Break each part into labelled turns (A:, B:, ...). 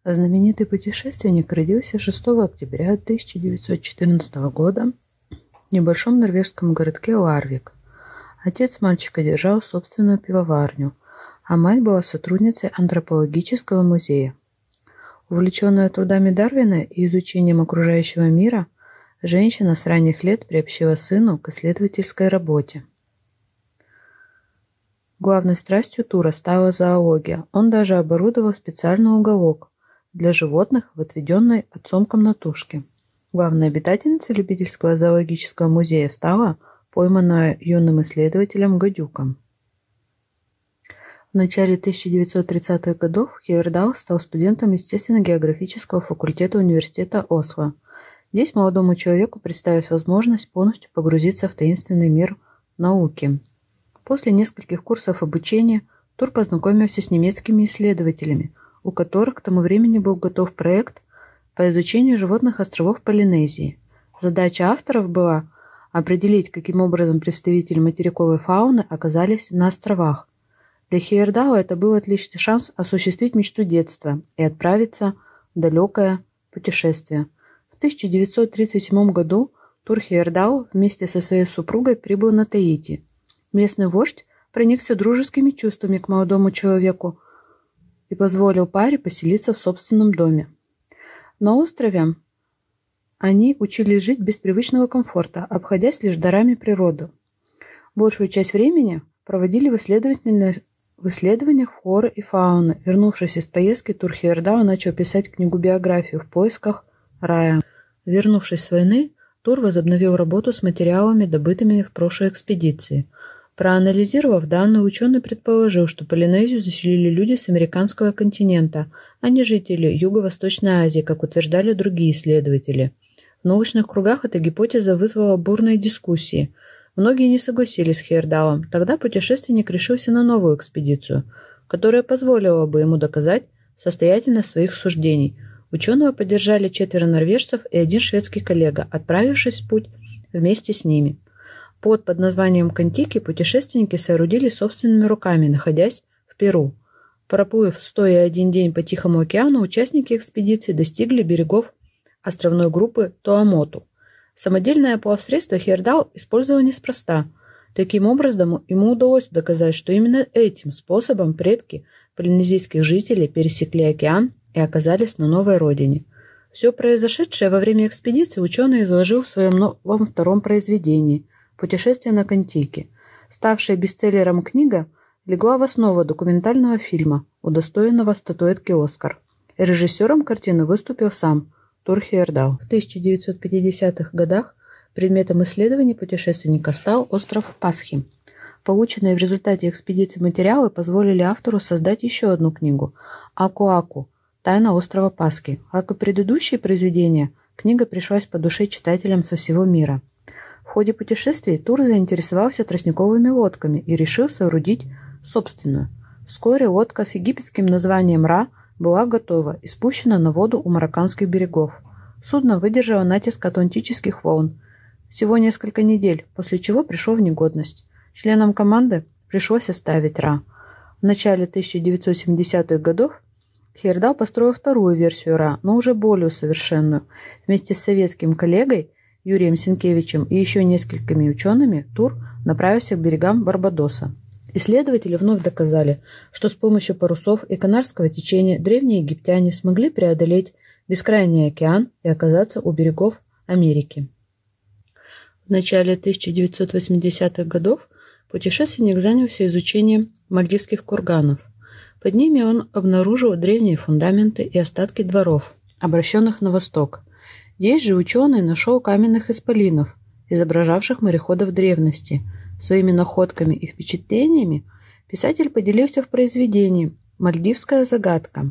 A: Знаменитый путешественник родился 6 октября 1914 года в небольшом норвежском городке Ларвик. Отец мальчика держал собственную пивоварню, а мать была сотрудницей антропологического музея. Увлеченная трудами Дарвина и изучением окружающего мира, женщина с ранних лет приобщила сыну к исследовательской работе. Главной страстью Тура стала зоология. Он даже оборудовал специальный уголок для животных в отведенной отцом комнатушке. Главной обитательницей любительского зоологического музея стала пойманная юным исследователем гадюка. В начале 1930-х годов Хейердал стал студентом естественно-географического факультета университета Осло. Здесь молодому человеку представилась возможность полностью погрузиться в таинственный мир науки. После нескольких курсов обучения Тур познакомился с немецкими исследователями, у которых к тому времени был готов проект по изучению животных островов Полинезии. Задача авторов была определить, каким образом представители материковой фауны оказались на островах. Для Хейердала это был отличный шанс осуществить мечту детства и отправиться в далекое путешествие. В 1937 году Тур Хейердал вместе со своей супругой прибыл на Таити. Местный вождь проникся дружескими чувствами к молодому человеку и позволил паре поселиться в собственном доме. На острове они учились жить без привычного комфорта, обходясь лишь дарами природы. Большую часть времени проводили в исследованиях флоры и фауны. Вернувшись из поездки, Тур Хейердал начал писать книгу-биографию «В поисках рая». Вернувшись с войны, Тур возобновил работу с материалами, добытыми в прошлой экспедиции. Проанализировав данные, ученый предположил, что Полинезию заселили люди с американского континента, а не жители Юго-Восточной Азии, как утверждали другие исследователи. В научных кругах эта гипотеза вызвала бурные дискуссии. Многие не согласились с Хейердалом. Тогда путешественник решился на новую экспедицию, которая позволила бы ему доказать состоятельность своих суждений. Ученого поддержали 4 норвежцев и 1 шведский коллега, отправившись в путь вместе с ними. Плот под названием Кон-Тики путешественники соорудили собственными руками, находясь в Перу. Проплыв 101 день по Тихому океану, участники экспедиции достигли берегов островной группы Туамоту. Самодельное плавсредство Хейердал использовал неспроста. Таким образом, ему удалось доказать, что именно этим способом предки полинезийских жителей пересекли океан и оказались на новой родине. Все произошедшее во время экспедиции ученый изложил в своем новом втором произведении «Путешествие на Кон-Тики». Ставшая бестселлером книга легла в основу документального фильма, удостоенного статуэтки «Оскар». Режиссером картины выступил сам Тур Хейердал. В 1950-х годах предметом исследований путешественника стал остров Пасхи. Полученные в результате экспедиции материалы позволили автору создать еще одну книгу «Аку-Аку. Тайна острова Пасхи». Как и предыдущие произведения, книга пришлась по душе читателям со всего мира. В ходе путешествий Тур заинтересовался тростниковыми лодками и решил соорудить собственную. Вскоре лодка с египетским названием «Ра» была готова и спущена на воду у марокканских берегов. Судно выдержало натиск атлантических волн всего несколько недель, после чего пришло в негодность. Членам команды пришлось оставить «Ра». В начале 1970-х годов Хейердал построил вторую версию «Ра», но уже более совершенную. Вместе с советским коллегой Юрием Сенкевичем и еще несколькими учеными Тур направился к берегам Барбадоса. Исследователи вновь доказали, что с помощью парусов и Канарского течения древние египтяне смогли преодолеть бескрайний океан и оказаться у берегов Америки. В начале 1980-х годов путешественник занялся изучением мальдивских курганов. Под ними он обнаружил древние фундаменты и остатки дворов, обращенных на восток. Здесь же ученый нашел каменных исполинов, изображавших мореходов древности. Своими находками и впечатлениями писатель поделился в произведении «Мальдивская загадка».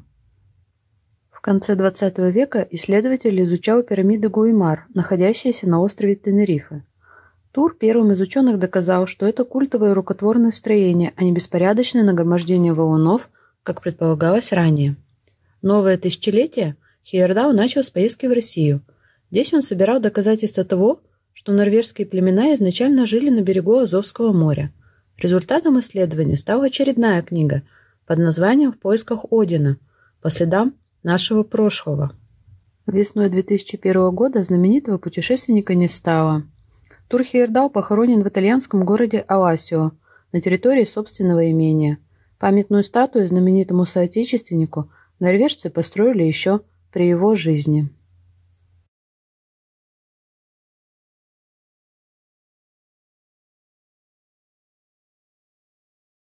A: В конце XX века исследователь изучал пирамиды Гуимар, находящиеся на острове Тенерифе. Тур первым из ученых доказал, что это культовые рукотворные строения, а не беспорядочное нагромождение валунов, как предполагалось ранее. Новое тысячелетие Хейердал начал с поездки в Россию. Здесь он собирал доказательства того, что норвежские племена изначально жили на берегу Азовского моря. Результатом исследования стала очередная книга под названием «В поисках Одина» по следам нашего прошлого. Весной 2001 года знаменитого путешественника не стало. Тур Хейердал похоронен в итальянском городе Аласио на территории собственного имения. Памятную статую знаменитому соотечественнику норвежцы построили еще при его жизни.